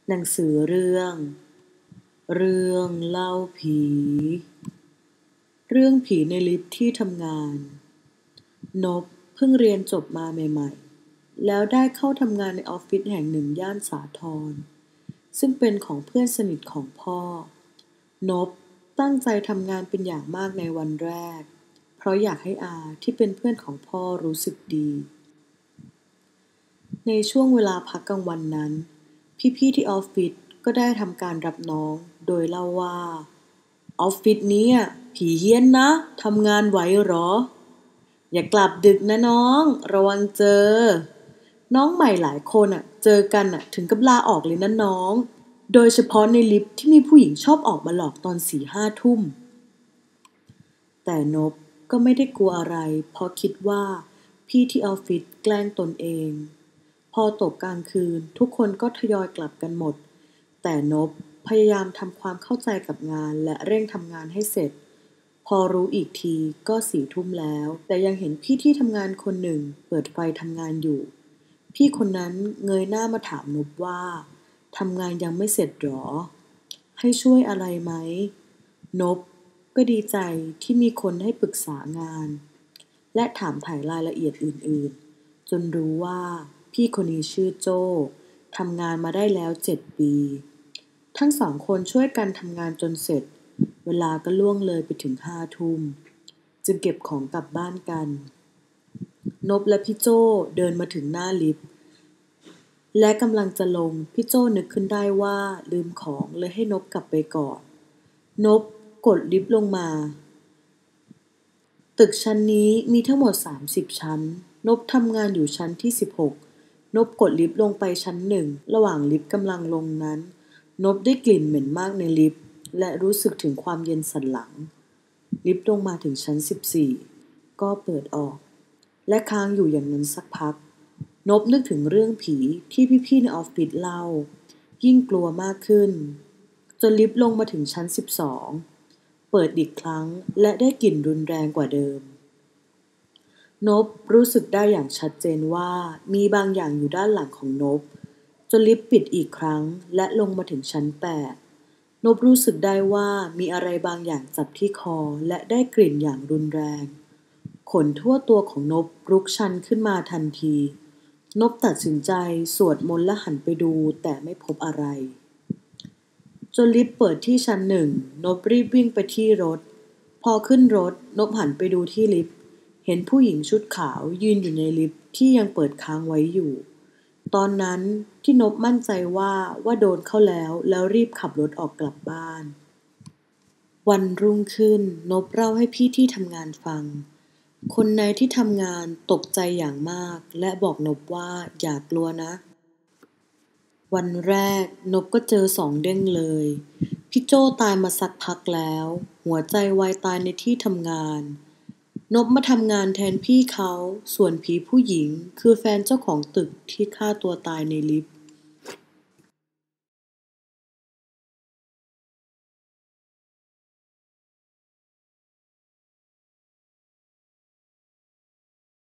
หนังสือเรื่องเล่าผีเรื่องผีในลิฟต์ที่ทำงานนพเพิ่งเรียนจบมาใหม่ๆแล้วได้เข้าทำงานในออฟฟิศแห่งหนึ่งย่านสาทรซึ่งเป็นของเพื่อนสนิทของพ่อนพตั้งใจทำงานเป็นอย่างมากในวันแรกเพราะอยากให้อาที่เป็นเพื่อนของพ่อรู้สึกดีในช่วงเวลาพักกลางวันนั้นพี่ๆที่ออฟฟิศก็ได้ทำการรับน้องโดยเล่าว่าออฟฟิศนี้ผีเฮี้ยนนะทำงานไหวหรออย่ากลับดึกนะน้องระวังเจอน้องใหม่หลายคนเจอกันถึงกับลาออกเลยนะน้องโดยเฉพาะในลิฟต์ที่มีผู้หญิงชอบออกมาหลอกตอน4-5 ทุ่มแต่นพก็ไม่ได้กลัวอะไรเพราะคิดว่าพี่ที่ออฟฟิศแกล้งตนเองพอตกกลางคืนทุกคนก็ทยอยกลับกันหมดแต่นพพยายามทำความเข้าใจกับงานและเร่งทำงานให้เสร็จพอรู้อีกทีก็4 ทุ่มแล้วแต่ยังเห็นพี่ที่ทำงานคนหนึ่งเปิดไฟทำงานอยู่พี่คนนั้นเงยหน้ามาถามนพว่าทำงานยังไม่เสร็จหรอให้ช่วยอะไรไหมนพก็ดีใจที่มีคนให้ปรึกษางานและถามถ่ายรายละเอียดอื่นๆจนรู้ว่าพี่คนนี้ชื่อโจ้ทำงานมาได้แล้ว7 ปีทั้งสองคนช่วยกันทำงานจนเสร็จเวลาก็ล่วงเลยไปถึง5 ทุ่มจึงเก็บของกลับบ้านกันนพและพี่โจ้เดินมาถึงหน้าลิฟต์และกำลังจะลงพี่โจ้นึกขึ้นได้ว่าลืมของเลยให้นพกลับไปก่อนนพกดลิฟต์ลงมาตึกชั้นนี้มีทั้งหมด30 ชั้นนพทำงานอยู่ชั้นที่16นพกดลิฟต์ลงไปชั้น1ระหว่างลิฟต์กำลังลงนั้นนพได้กลิ่นเหม็นมากในลิฟต์และรู้สึกถึงความเย็นสันหลังลิฟต์ลงมาถึงชั้น14ก็เปิดออกและค้างอยู่อย่างนั้นสักพักนพนึกถึงเรื่องผีที่พี่ๆในออฟฟิศเล่ายิ่งกลัวมากขึ้นจนลิฟต์ลงมาถึงชั้น12เปิดอีกครั้งและได้กลิ่นรุนแรงกว่าเดิมนพรู้สึกได้อย่างชัดเจนว่ามีบางอย่างอยู่ด้านหลังของนพจนลิฟต์ปิดอีกครั้งและลงมาถึงชั้น8นพรู้สึกได้ว่ามีอะไรบางอย่างจับที่คอและได้กลิ่นอย่างรุนแรงขนทั่วตัวของนพลุกชันขึ้นมาทันทีนพตัดสินใจสวดมนต์และหันไปดูแต่ไม่พบอะไรจนลิฟต์เปิดที่ชั้น1นพรีบวิ่งไปที่รถพอขึ้นรถนพหันไปดูที่ลิฟต์เห็นผู้หญิงชุดขาวยืนอยู่ในลิฟต์ที่ยังเปิดค้างไว้อยู่ตอนนั้นที่นพมั่นใจว่าโดนเข้าแล้วรีบขับรถออกกลับบ้านวันรุ่งขึ้นนพเล่าให้พี่ที่ทำงานฟังคนในที่ทำงานตกใจอย่างมากและบอกนพว่าอย่ากลัวนะวันแรกนพก็เจอ2 เด้งเลยพี่โจ้ตายมาสักพักแล้วหัวใจวายตายในที่ทำงานนพมาทำงานแทนพี่เขาส่วนผีผู้หญิงคือแฟนเจ้าของตึกที่ฆ่าตัวตายในลิฟต์